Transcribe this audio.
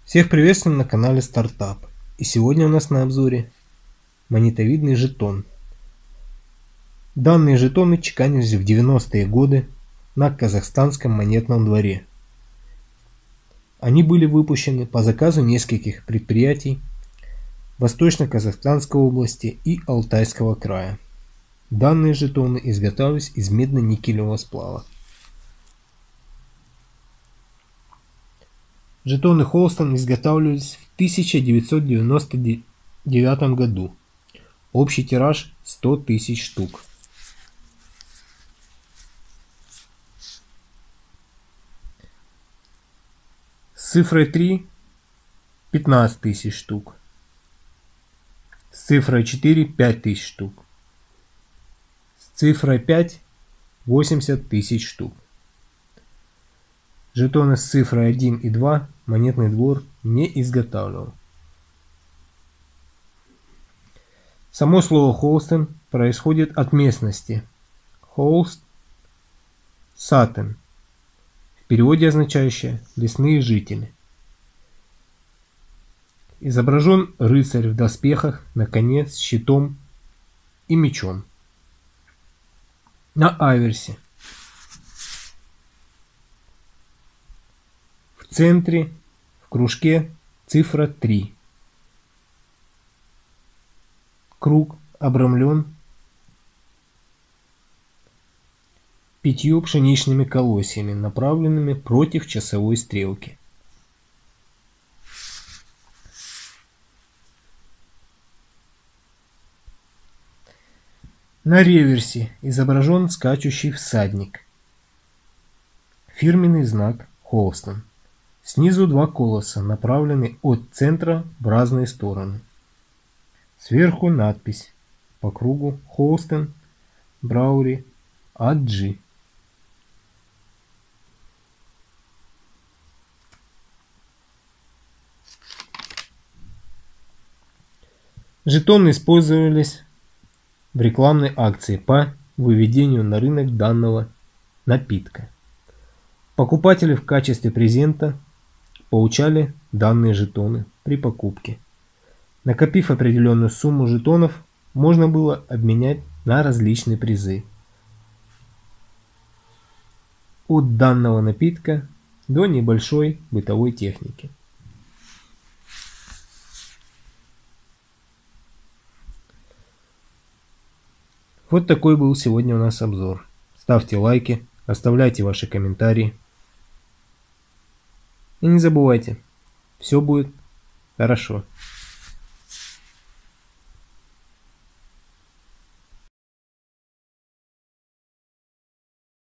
Всех приветствуем на канале Стартап. И сегодня у нас на обзоре монетовидный жетон. Данные жетоны чеканились в 90-е годы на казахстанском монетном дворе. Они были выпущены по заказу нескольких предприятий Восточно-Казахстанской области и Алтайского края. Данные жетоны изготавливались из медно-никелевого сплава. Жетоны Холстон изготавливались в 1999 году. Общий тираж 100 тысяч штук. С цифрой 3 – 15 тысяч штук. С цифрой 4 – 5 тысяч штук. С цифрой 5 – 80 тысяч штук. Жетоны с цифрой 1 и 2 монетный двор не изготавливал. Само слово Холстен происходит от местности Холст Сатен, в переводе означающее «лесные жители». Изображен рыцарь в доспехах на коне с щитом и мечом. На аверсе в центре в кружке цифра 3. Круг обрамлен 5 пшеничными колосьями, направленными против часовой стрелки. На реверсе изображен скачущий всадник. Фирменный знак Холстон. Снизу 2 колоса, направлены от центра в разные стороны. Сверху надпись по кругу Холстен Браури AG. Жетоны использовались в рекламной акции по выведению на рынок данного напитка. Покупатели в качестве презента получали данные жетоны при покупке. Накопив определенную сумму жетонов, можно было обменять на различные призы. От данного напитка до небольшой бытовой техники. Вот такой был сегодня у нас обзор. Ставьте лайки, оставляйте ваши комментарии. И не забывайте, все будет хорошо.